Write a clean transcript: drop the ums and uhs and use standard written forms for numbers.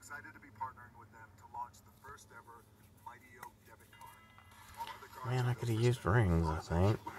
excited to be partnering with them to launch the first ever Mighty Oak debit card. Man, I could have used rings, I think.